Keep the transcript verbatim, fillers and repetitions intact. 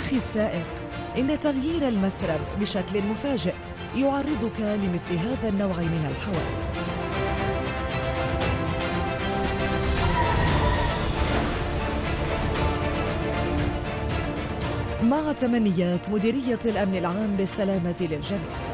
أخي السائق، إن تغيير المسرب بشكل مفاجئ يعرضك لمثل هذا النوع من الحوادث. مع تمنيات مديرية الأمن العام بالسلامة للجميع.